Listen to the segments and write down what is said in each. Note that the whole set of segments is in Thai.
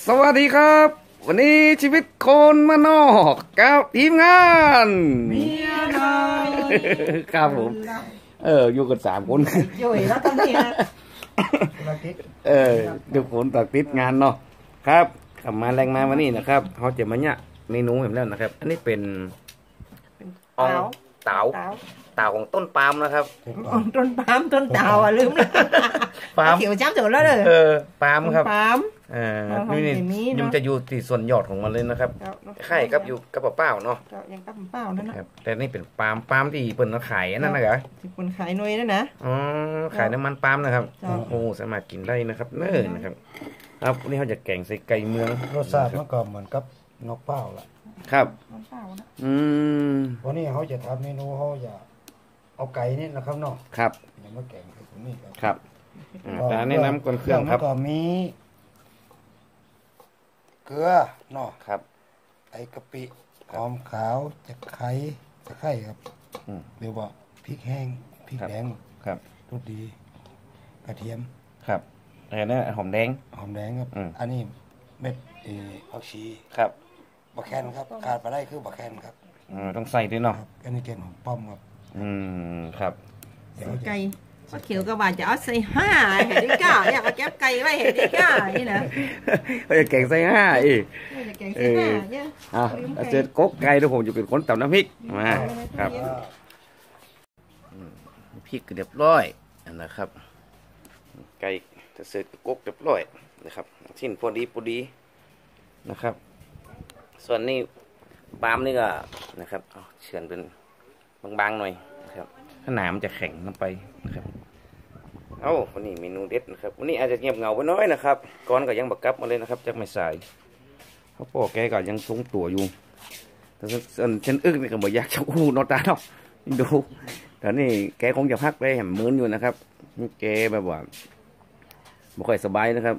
สวัสดีครับวันนี้ชีวิตคนมานอกกับทีมงานเมียน้อยครับผมอยู่กัน3 คนอยู่แล้วตอนนี้ทุกคนตัดติดงานเนาะครับกลับมาแรงมาวันนี้นะครับเขาจะมาเนี่ยเมนูเห็นแล้วนะครับอันนี้เป็นเต่าของต้นปาล์มนะครับต้นปาล์มต้นเต่าลืมแล้วปาล์มเขียวจ้ำถึงแล้วเลยปาล์มครับปาล์มนี่มันจะอยู่ที่ส่วนยอดของมันเลยนะครับไข่กับอยู่กับเปล่าเนาะยังกับเปล่านั่นนะแต่นี่เป็นปาล์มที่เปิ่นขายนั่นนะเหรอที่เปิ่นขายหน่วยนั่นนะขายน้ำมันปาล์มนะครับโอ้สามารถกินได้นะครับเนิ่นนะครับครับวันนี้เขาจะแกงใส่ไก่เมืองรสชาติมันก็เหมือนกับนกเป้าล่ะครับวันนี้เขาจะทำเมนูเขาจะเอาไก่นี่นะครับเนาะครับอย่างมาแกงตรงนี้ครับแต่แนะนำก่อนเครื่องครับก็มีเกลือเนาะครับไอกะปิหอมขาวตะไคร้ครับหรือว่าพริกแห้งพริกแดงครับรสดีกระเทียมครับอะไรนะหอมแดงครับอันนี้เม็ดผักชีครับบักแคนครับขาดไปได้คือบักแคนครับต้องใส่ด้วยเนาะอันนี้แกงหอมป้อมครับครับไก่เขียวก็ว่าจะเอาใส่5เห็นดิก้าอยากเอาแก๊บไก่ไว้เห็นดิก้านี่นะเขาจะแกงใส่5อีกแกงใส่5เนี่ยเสร็จก๊กไก่ทุกคนจะเป็นคนตำน้ำพริกมาครับพริกเรียบร้อยนะครับไก่จะเสร็จก๊กเรียบร้อยนะครับชิ้นพอดีนะครับส่วนนี้ปาล์มนี่ก็นะครับเฉือนเป็นบางๆหน่อยนะครับถ้าหนามจะแข็งลงไปนะครับวันนี้เมนูเด็ดนะครับวันนี้อาจจะเงียบเงาไปน้อยนะครับก้อนก็ยังบักกับมาเลยนะครับจากไม่ใส่เพราะพ่อแกก็ยังทรงตัวอยู่แต่ฉันอึ้งนี่ก็บอกอยากจะอู้นอตาเนาะดูแต่นี่แกคงจะพักไปแหมมืนอยู่นะครับแกแบบว่าไม่ค่อยสบายนะครับ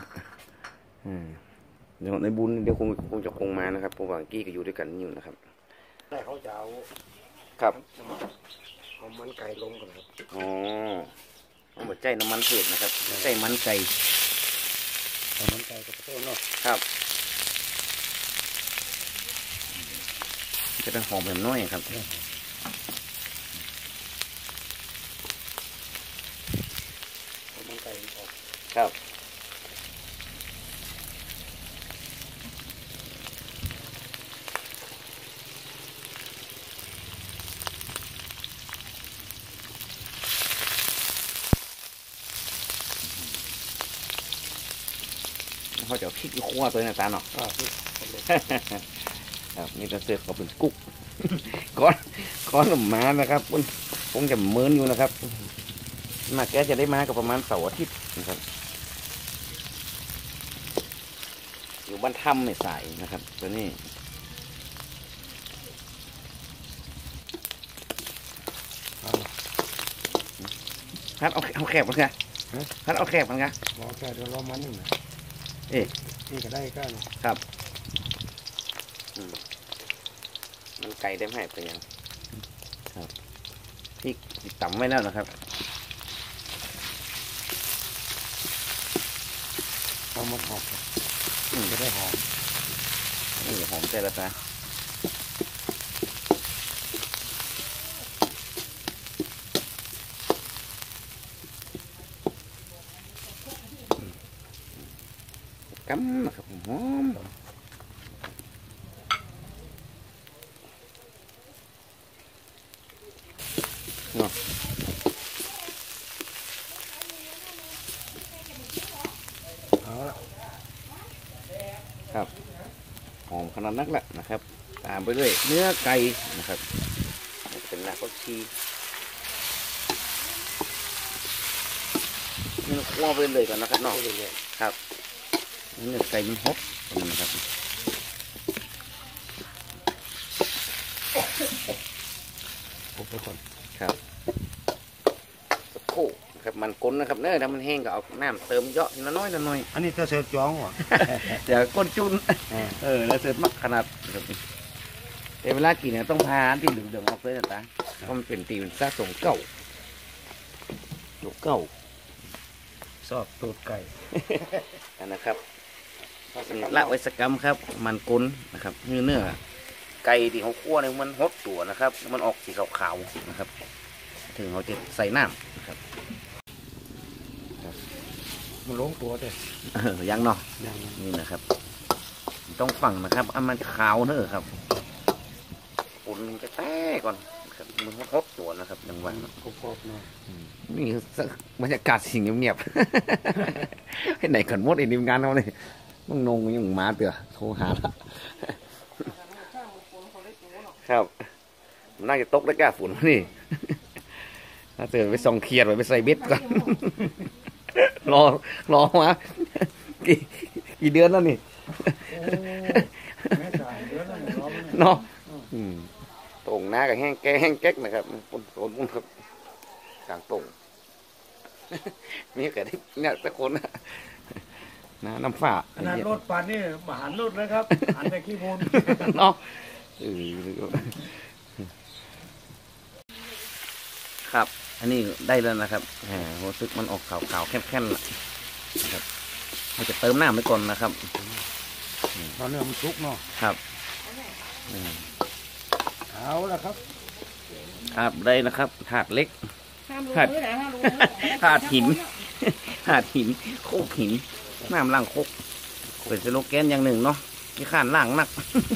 เดี๋ยวในบุญเดี๋ยวคงจะมานะครับเพราะว่ากี้ก็อยู่ด้วยกันอยู่นะครับแต่เขาจะเอาครับเอามันไก่ลงก่อนครับเอาหมดใจน้ำมันเผ็ดนะครับใจมันไก่มันไก่กับต้นเนาะครับจะต้องหอมแบบน้อยครับมันไก่ออกครับเขาจะพริกคั่วตัวนี้ตาเนาะครับนี่ก็เสร็จก็เป็นกุ๊กก้อนออกมานะครับคงจะเมินอยู่นะครับมาแกจะได้มาก็ประมาณเสาร์อาทิตย์นะครับอยู่บ้านถ้ำไม่ใส่นะครับตัวนี้ฮัทเอาแคบมันไงฮัทเอาแคบมันไงรอแค่เดี๋ยวรอมันหนึ่งนะนี่ก็ได้ก็ครับมันไก่ได้ไหมเป็นยังครับพี่ต่ำไว้แล้วนะครับเอามาหอมจะได้หอมนี่หอมใจละจ้ะกั๊มนะครับหอมเนาะครับหอมขนาดนักแหละนะครับตามไปด้วยเนื้อไก่นะครับเป็นรากผักชีนี่คั่วไปเลยก่อนนะครับน้องครับเนื้อไก่มันฮอปนะครับครบไปก่อนครับสักครู่ครับมันก้นนะครับเนื้อถ้ามันแห้งก็เอาน้ำเติมเยอะน้อยอันนี้จะเสิร์ฟจ้องว่ะเดี๋ยวก้นจุนแล้วเสิร์ฟมักขนาดแต่เวลากินเนี่ยต้องพาที่เหลืองๆออกเลยนะตาเพราะมันเป็นตีนซาสงเก่าชอบตูดไก่นะครับละไว้สักกำครับมันกุ้นนะครับเนื้อไก่ที่เขาคั่วเนี่ยมันฮดตัวนะครับมันออกสีขาวๆนะครับถึงเขาจะใส่น้ำนะครับมันลงตัวเลยยังเนาะยังนี่นะครับต้องฝังนะครับอันมันขาวเนอะครับอุ่นมันจะแตกก่อนครับมันฮดตัวนะครับดังวันกรอบๆหน่อยนี่คือบรรยากาศสิ่งเงียบๆ ให้ไหนขันมดไอ้นิมงานเขาเลยมึงนงยังมาเตือโทรหาละครับน่าจะตกแล้วแก่ฝุ่นนี่ถ้าเจอไปส่องเขียดไปใส่เบ็ดก่อน รอมากี่เดือนแล้วนี่ไม่จ่ายเดือนละ100เนี่ยเนาะตรงหน้ากับแห้งแก๊กนะครับปุ่นครับกลางตรง มีแค่ที่เนี่ยแต่คนนะน้ำฝ้าขนาดรถปั่นนี่มาหันรถเลยครับหันไปขี้มูลเนาะครับ อันนี้ได้แล้วนะครับรู้สึกมันออกขาวๆแค่นๆนะครับเราจะเติมน้ำไปก่อนนะครับตอนนี้มันสุกเนาะครับเอาละครับครับได้นะครับถาดเล็กห้ามลงครับมือนะห้ามลงมือถาดหิน ถาดหินโคกหินน้ำล่างโคกเป็นสโลแกนอย่างหนึ่งเนาะที่ข้านล่างนัก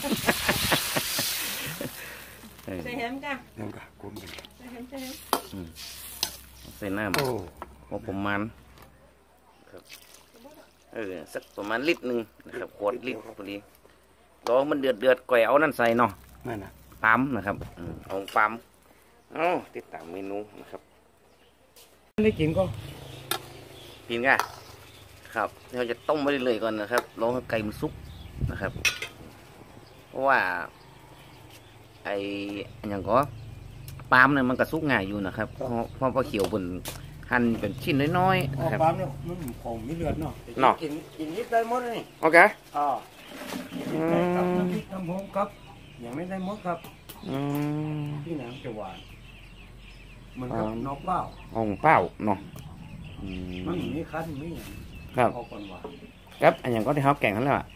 ใส่แฮมจ้ะยังกะกุมกันใส่แฮมใส่แฮมใส่น้ำโอ้พอประมาณครับสักประมาณลิตรหนึ่งนะครับขวดลิตรพอดีรอมันเดือดก่อยเอานั่นใส่เนาะนั่นน่ะปั๊มนะครับเอาปั๊มติดตามเมนูนะครับได้กินก็กินกันครับเราจะต้มไว้เลยๆก่อนนะครับรอให้ไก่มันสุกนะครับ เพราะว่าไอ้อย่างก็ปั๊มเนี่ยมันก็สุกง่ายอยู่นะครับเพราะเขียวบนหั่นเป็นชิ้นน้อยๆอ๋อนะครับปั๊มเนี่ยมันผมไม่เลือดเนาะเนาะกินนิดได้หมดเลยโอเคอ๋อได้ครับน้ำพริกน้ำหอมครับยังไม่ได้หมดครับที่น้ำจะหวานเหมือนกับนอกเบ้าห้องเป้าเนาะมันมีคั้นมีอย่างครับเอาก่อนหวานครับอันอย่างก็ที่เขาแก่งเขาแล้วอ่ะ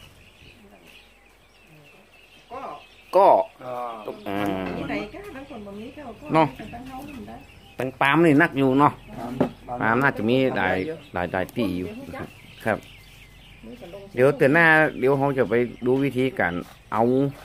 ก็ก็มีไหนก้าทั้งคนบางนี้ก็ก็เนาะตั้งเฮาทำได้ตั้งปั๊มนี่นักอยู่เนาะปั๊ปั๊มน่าจะมีหลายตีอยู่ครับมือกับลงเดี๋ยวเตือนหน้าเดี๋ยวเขาจะไปดูวิธีการเอา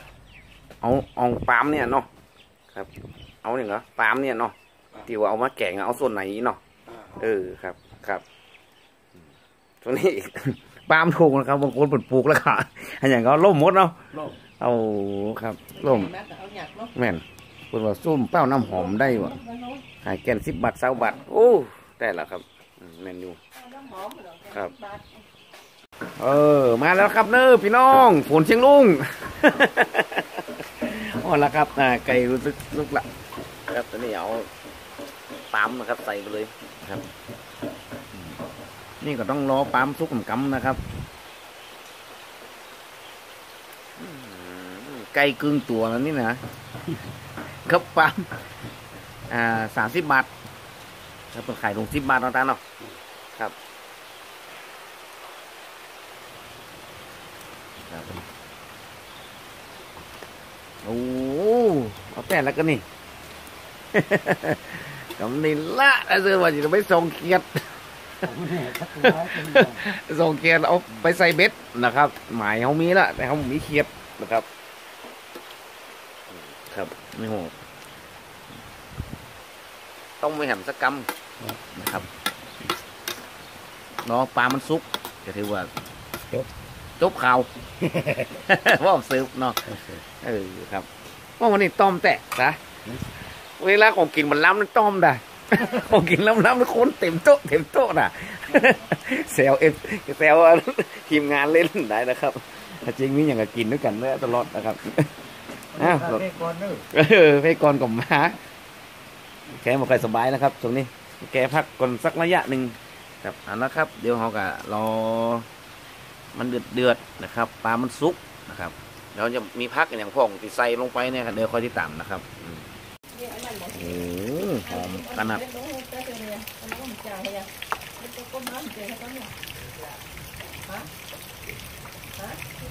ปั๊มเนี่ยเนาะครับ เอาเนี่ยเหรอปั๊มเนี่ยเนาะที่ว่าเอามาแกงเอาส่วนไหนเนาะครับตรงนี้ ปั๊มถูกนะครับบางคนปลูกแล้วค่ะอันอย่างก็ล่มหมดเนาะโลกเอาครับล่มแม่เอาหยักเนาะแม่นคนว่าส้มเป้าน้ำหอมได้วะขายแก่น10 บาท20 บาทโอ้ได้แล้วครับแม่นอยู่น้ำหอมเหรอครับ มาแล้วครับเน้อพี่น้องฝนเชียงลุง อ๋อแล้วครับไก่รู้สึกลุกละครับตอนนี้เอาปั๊มนะครับใส่ไปเลยครับ นี่ก็ต้องรอปั๊มซุกกำนะครับไก่กึ่งตัวแล้วนี่นะครับปั๊ม30 บาทแล้วเป็นขายลง10 บาทเอาตาเนาะครับโอ้เอาแป้งแล้วก็นี่ กำนิละแล้วเจอว่าจะไปส่งเกียรติ ส่งเกียรติเอาไปใส่เบ็ดนะครับ หมายเขามีละแต่เขามีเขียดนะครับครับไม่โหต้องไม่แหมสักกำนะครับเนาะปลามันซุกจะถือว่าจบข่าว ว่าสืบเนาะครับว่าวันนี้ต้มแตะนะเวลาของกินมันล้ำนั่นต้มได้ ของกินล้ำๆนั่นคนเต็มโต๊ะน่ะ แซวทีมงานเล่นได้นะครับจริงมีอย่างกับกินด้วยกันเลยตลอดนะครับเพ่ก่อนเนอะไปก่อนกับมาแกบอกใครสบายนะครับตรงนี้แกพักก่อนสักระยะหนึ่งครับเอาละครับเดี๋ยวเขาก็รอมันเดือดนะครับปลามันสุกนะครับเราจะมีพักอย่างพ่องที่ใส่ลงไปเนี่ยเดี๋ยวคอยที่ต่ำนะครับหอมขนาด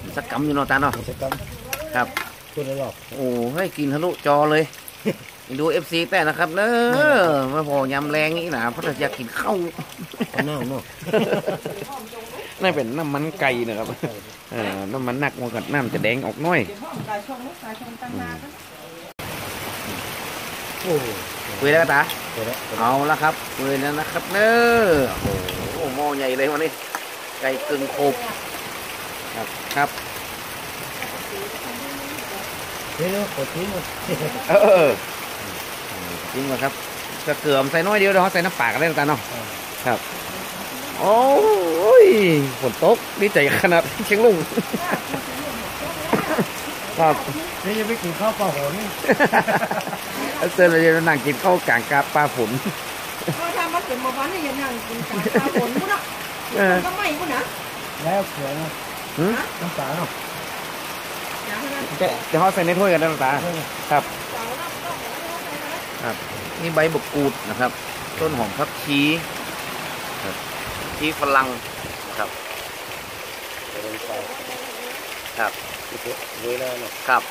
สักกำอยู่เนาะตาเนาะจะต้องครับพูดได้หรอกโอ้ให้กินทะลุจอเลย ดู FC แต่นะครับเนอะมาพอยำแรงนี่นะเพราะอยากกินข้าวเอาหน้าเนาะนั่นเป็นน้ำมันไก่นะครับน้ำมันหนักมันกับน้ำจะแดงออกน้อยโอ้คุยแล้วตาเดี๋ยวนะเอาละครับคุยแล้วนะครับเนอะโอ้โหหม้อใหญ่เลยวันนี้ไก่กึ่งโคบครับครับเดี๋ยวขอทิ้งหมดจริงเหรอครับกระเกลือมใส่น้อยเดียวเดี๋ยวเขาใส่น้ำปลากันได้ตาเนาะครับ โอ้ยฝนตกดีใจขนาดเชียงลุงครับเดี๋ยวจะไปกินข้าวเปล่าโหนี่เสร็จแล้วจะนั่งกินข้าวกลางกาปลาฝนก็ทำมาเป็นมาบ้านนี่ยังนั่งกินกาฝนกูเนาะก็ไม่กูนะแล้วเกลือเนาะหืมน้ำปลาเนาะจะเขาใส่ในถ้วยกันนะตาครับครับนี่ใบบักกูดนะครับ ต้นหอมผักชีครับชีฝรั่งครับครับเวลาเนาะครับ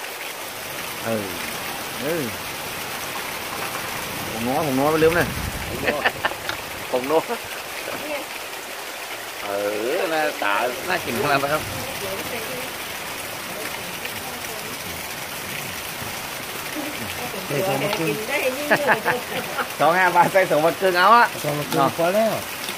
ผมนัวไปลืมเลยผมนัวน่าตาน่ากินขนาดนะครับ25 บาทใส่สองบาทครึ่งเอาอะสองกินพอแล้ว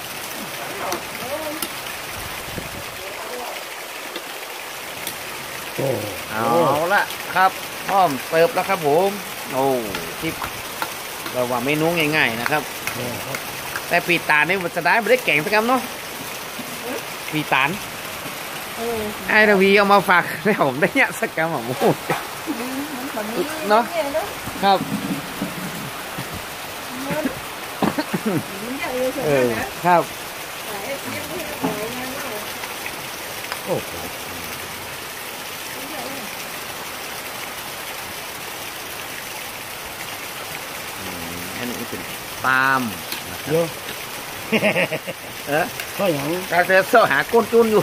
โอ้เอาละครับพร้อมเสิร์ฟแล้วครับผมโอ้ที่เราว่าเมนูง่ายๆนะครับ แต่ปีตาลนี่มันจะได้ไม่ได้แก่งสักคำเนาะปีตาลไอ้ระวีเอามาฝากให้ผมได้เนี่ยสักคำของผมเนาะครับครับโอ้โหอันนี้เป็นปาล์มเยอะ ก็อย่างกาเซโซหาก้นจุนอยู่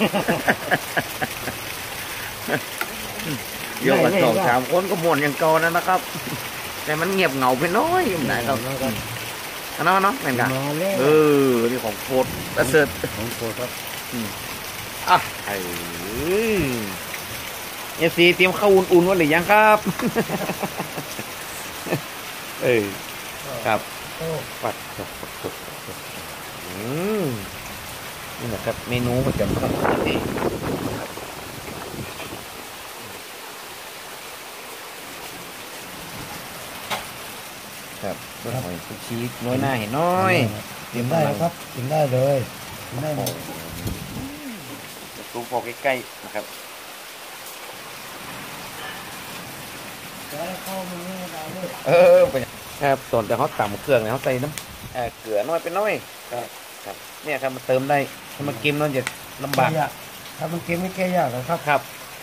โยกกัน2-3 คนก็ม่วนอย่างเก่านะครับ แต่มันเงียบเหงาไปน้อยยังไงครับอันนั้นเนาะเหมือนกันมาแล้วนี่ของโปรดประเสริฐของโปรดครับอ่ะเอฟซีเตรียมข้าวอุ่นๆไว้หรือยังครับ ครับโอ้ปัดนี่นะครับเมนูประจำของที่ครับก็หอยซุชีน้อยหน้าเห็นน้อยกินได้ครับกินได้เลยกินได้หมดตูพอใกล้ๆนะครับเข้ามือได้เลยไปครับตอนแต่เขาต่ำเครื่องเนี่ยเขาใส่น้ำเกลือน้อยไปน้อยครับเนี่ยครับมันเติมได้ถ้ามันกินมันจะลำบากถ้ามันเค็มไม่แก้ยากหรอกครับครับ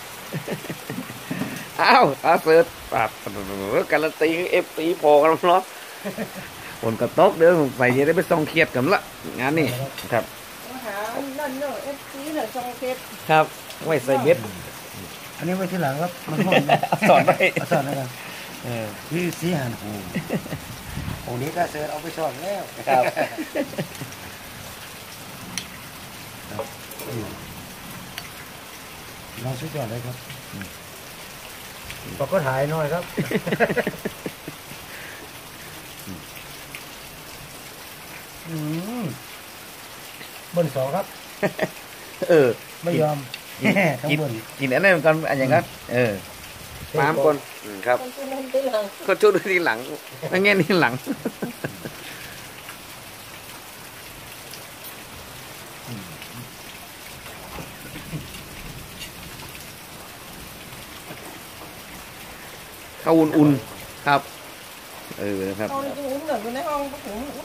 อ้าวอาเสิร์ตปาดการันตีเอฟซีพอกันเนาะผลกระตกเด้อไปจะได้ไปส่องเครียดกันละงานนี่ครับหานั่นเนอะเอฟซีเนอะจองเพชรครับไว้ใส่เบ็ดอันนี้ไว้ที่หลังครับมันห้องสอนไปสอนนะครับพี่สีหันโอ้นี้ก็เสิร์ฟเอาไปสอนแล้วครับลองชุดก่อนเลยครับบอกก็ถ่ายหน่อยครับบนสองครับ ไม่ยอมกินกินอันนั้นกันอันอย่างนั้นปามคนครับก็ชุดทีหลังนั่งเงี้ยทีหลังข้าวอุ่นๆครับนะครับห้องนี้อุ่นเหรอในห้องผม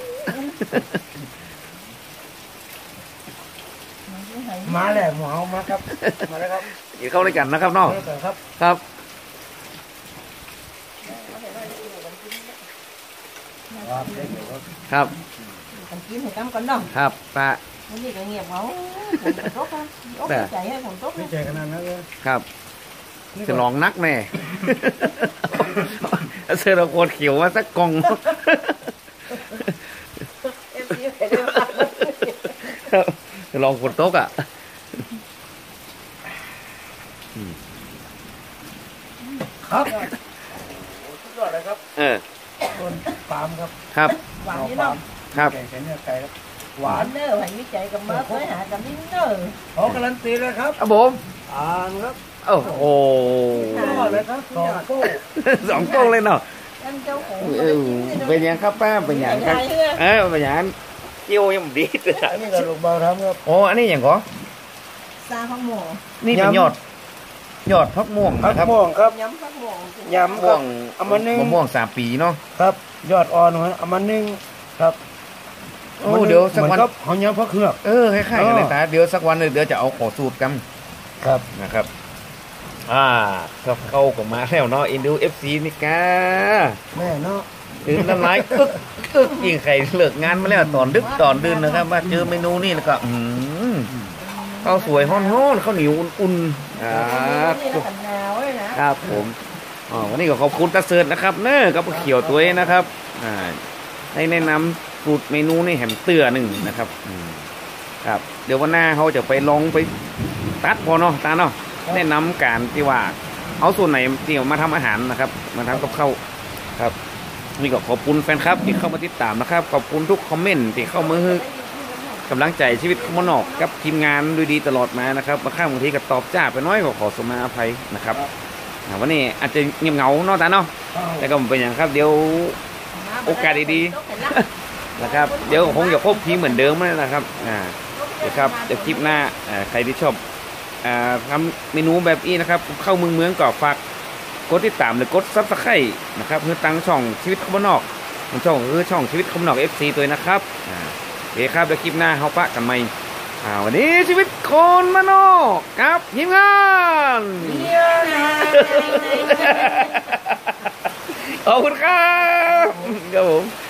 มาแหละหมอมาครับมาแล้วครับกินข้าวด้วยกันนะครับน้องครับครับครับกันกินให้ตั้มกันเนาะครับปะวันนี้ก็เงียบเหงาฝนตกอ่ะอกใจให้ฝนตกไม่ใจขนาดนั้นเลยครับจะลองนักแน่ เสื้อเราโคตรเขียวมาสักกล่อง จะลองฝนตกอ่ะครับสุดยอดเลยครับเออต้นปาล์มครับครับหวานนี่เนาะครับแกงแค่เนื้อไก่ครับหหวาวาน นเนอร์ให้วิจัยกับมาเพื่อหากับนิ่งเนอร์ขอการันตีเลยครับครับผมอ่านครับโอ้โหสุดยอดเลยครับสองตู้สองกล้องเลยเนาะท่านเจ้าของเป็นยังครับป้าเป็นยังครับเป็นยังเกี่ยวยังดีเลยอันนี้ก็ลูกเบาทำครับโอ้อันนี้อย่างก็ซาข้าวหมูนี่เป็นยอดพักม่วงผักนะครับม่วงครับย้ำข้าวหมูยำคม่วรับงเอามานึ่งมะม่วง3 ปีเนาะครับ ยอดอ่อนหัวเอามานึ่งครับโอ้เดี๋ยวสักวันเหมือครับเขายำผักเขือกคล้ายๆกันเลยตาเดี๋ยวสักวันเดี๋ยวจะเอาขอสูตรกันครับนะครับครับเข้ากับมาแล้วเนาะอินดู FC นี่กาแม่เนาะตื่นน้ำลายอึกยิงไข่เลิกงานมาแล้วตอนดึกตอนดื่นนะครับว่าเจอเมนูนี่แล้วก็ข้าวสวยฮ้อนๆข้าวเหนียวอุ่นๆนี่แล้วกันหนาวเลยนะครับผมวันนี้ก็ขอบคุณตาเสิร์ตนะครับเนอะกับเขียวตัวเองนะครับได้แนะนำสูตรเมนูนี่แหมเตือหนึ่งนะครับครับเดี๋ยววันหน้าเขาจะไปลองไปตัดพอเนาะตาเนาะแนะนำการที่ว่าเอาส่วนไหนที่มาทำอาหารนะครับมาทำกับข้าวครับนี่ก็ขอบคุณแฟนครับที่เข้ามาติดตามนะครับขอบคุณทุกคอมเมนต์ที่เข้ามาให้กำลังใจชีวิตมนอกกับทีมงานด้วยดีตลอดมานะครับบางครั้งบางทีก็ตอบจ้าไปน้อยก็ขอสมาอภัยนะครับวันนี้อาจจะเงียบเหงาเนาะตาเนาะแต่ก็เป็นอย่างครับเดี๋ยวโอกาสดีๆนะครับเดี๋ยวคงจะครบทีมเหมือนเดิมนะครับเดี๋ยวครับเดี๋ยวคลิปหน้าใครที่ชอบทำเมนูแบบนี้นะครับเข้าเมืองก็ฝากกดติดตามหรือกดซับสไครต์นะครับเพื่อตั้งช่องชีวิตคมนอกช่องคือช่องชีวิตคมนอก FC ตัวนะครับโอเคครับเดี๋ยวคลิปหน้าเขาปะกันใหม่วันนี้ชีวิตคนมนอกครับทีมงานขอบคุณครับครับผม